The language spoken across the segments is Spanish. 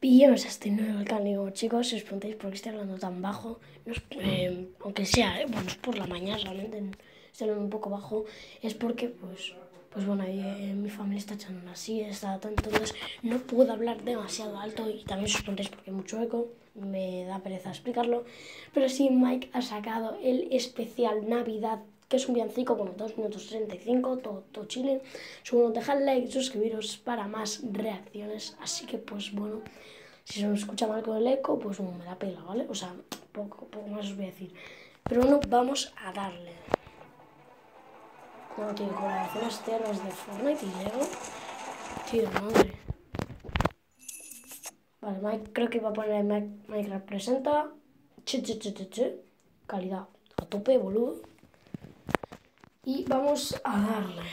Bienvenidos a este nuevo canal. Digo, chicos, si os preguntáis por qué estoy hablando tan bajo, no es, aunque sea, bueno, es por la mañana, realmente estoy hablando un poco bajo, es porque, pues bueno, mi familia está echando una siesta, entonces no puedo hablar demasiado alto y también si os preguntáis por qué hay mucho eco, me da pereza explicarlo, pero sí, Mike ha sacado el especial Navidad, que es un villancico, bueno, 2 minutos 35, todo chile. Bueno, dejad like, suscribiros para más reacciones, así que pues bueno, si se me escucha mal con el eco, pues bueno, me da pela, ¿vale? O sea, poco más os voy a decir. Pero bueno, vamos a darle. Como tiene colaboraciones externas de Fortnite y Lego. Tío, madre. Vale, Mike, creo que va a poner Minecraft presenta. Calidad a tope, boludo. Y vamos a darle.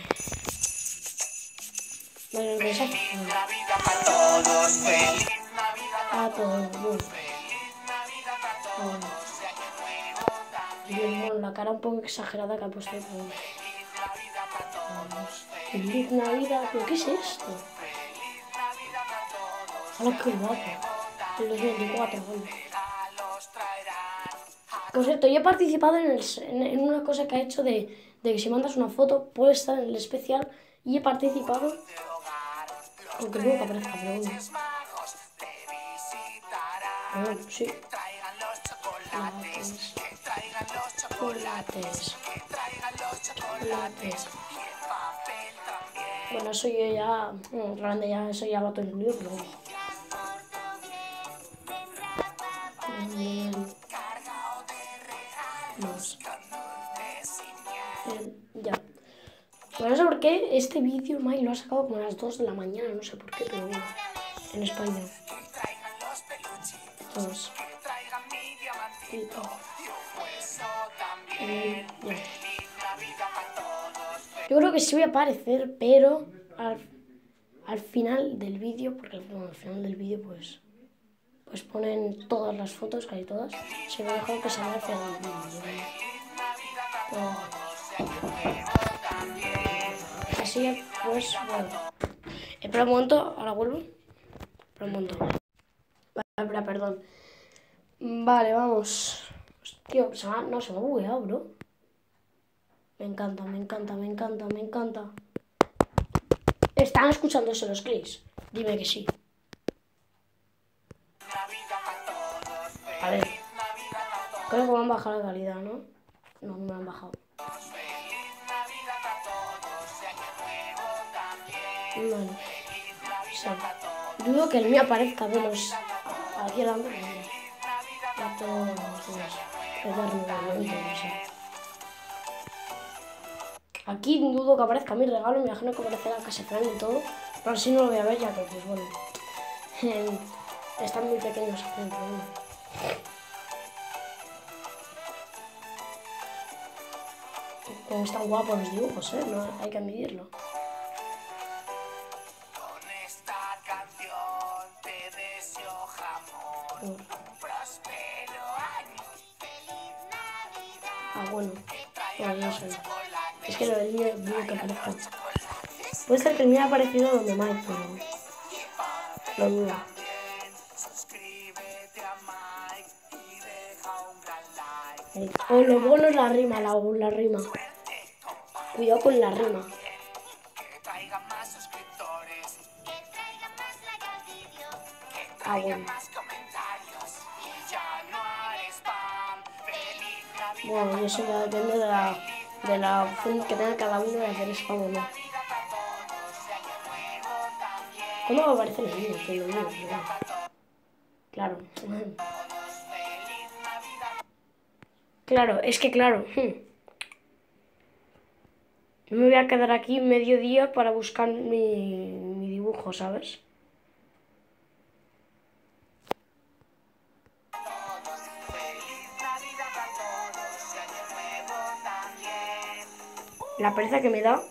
Vale, Feliz Navidad para todos, feliz Navidad a todos. feliz Navidad para todos, y año nuevo Y también. bueno, la cara un poco exagerada que ha puesto. Feliz Navidad para todos, Feliz Navidad. ¿Pero qué es esto? feliz Navidad para todos, Hola, y qué año guapo. nuevo El también. 2024, bueno. Regalos traerán a Por cierto, yo he participado en una cosa que ha hecho de que si mandas una foto puede estar en el especial y he participado, tu hogar. Los aunque nunca aparezca, pero bueno. Reyes Magos te Ah, visitarán. sí. Que traigan los chocolates, que traigan los chocolates, Chocolates. que traigan los chocolates y el papel también. Bueno, eso yo ya, realmente ya, eso ya va todo incluido, pero bueno. Cargado de regalos con dulces y miel. Ya. Bueno, no sé por qué este vídeo Mike lo ha sacado como a las 2 de la mañana, no sé por qué, pero bueno. En España. Que traigan los peluchitos, Todos. que traigan mi diamantito y un hueso Y también. ya. Feliz Navidad para todos. Yo creo que sí voy a aparecer, pero al final del vídeo, porque bueno, al final del vídeo pues ponen todas las fotos, casi todas. Se me deja que se vea al final del vídeo. Así pues bueno. Espera un momento, ahora vuelvo. Espera un momento. Vale, espera, perdón. Vale, vamos. Tío, no se me ha bugueado, bro. Me encanta, me encanta, me encanta, me encanta. ¿Están escuchándose los clics? Dime que sí. A ver. Creo que me han bajado la calidad, ¿no? No, me han bajado. Vale. Sí. Dudo que el mío aparezca menos aquí adelante. Ya todos eternamente, no sé. Aquí dudo que aparezca mi regalo, me imagino que aparecerá casi final y todo, pero así no lo voy a ver ya que, pues bueno, están muy pequeños aquí, pero bueno. Como están guapos los dibujos, no hay que admitirlo. Con esta canción te deseo jamón, próspero año, feliz Navidad. Ah, bueno, Traigan no los sé. chocolates, Es que lo del mío dudo que aparezca. chocolates, Puede ser que el mío haya aparecido donde Mike, pero lo dudo. suscríbete a Mike y deja un gran like. O lo bueno es la rima, la rima. Cuidado con la rima. Que traigan más suscriptores, que traigan más like al vídeo, que Ah, traigan bueno. más comentarios y ya no haré spam. Feliz Navidad Bueno, y eso ya depende de la opción que tenga cada uno de hacer spam o no. para todos, y año nuevo también. ¿Cuándo va a aparecer el vídeo? Que lo digo, pero bueno. Claro. Claro, es que claro. No me voy a quedar aquí medio día para buscar mi dibujo, ¿sabes? La pereza que me da.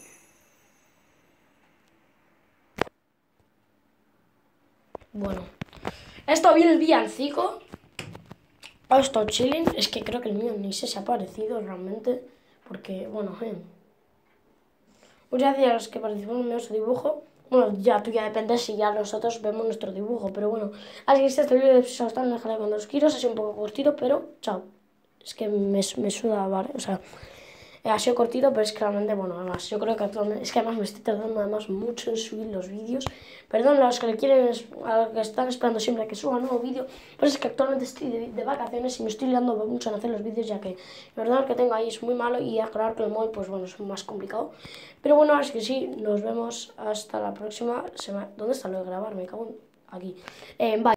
Bueno. Esto viene el villancico. Ha estado chilling. Es que creo que el mío ni se ha parecido realmente. Porque, bueno, Muchas gracias a los que participaron en su dibujo. Bueno, ya tú ya depende si ya nosotros vemos nuestro dibujo, pero bueno. Así que este vídeo de Episodio está en el canal cuando los quiero, así un poco cortito, pero chao. Es que me suda, ¿vale? O sea, ha sido cortito, pero es que realmente, bueno, además, yo creo que actualmente, es que además me estoy tardando además mucho en subir los vídeos. Perdón, a los que le quieren, a los que están esperando siempre a que suba un nuevo vídeo, pero es que actualmente estoy de vacaciones y me estoy liando mucho en hacer los vídeos, ya que el ordenador que tengo ahí es muy malo y aclarar con el móvil, pues bueno, es más complicado. Pero bueno, ahora es que sí, nos vemos hasta la próxima semana. ¿Dónde está lo de grabar? Me cago en... aquí. Bye.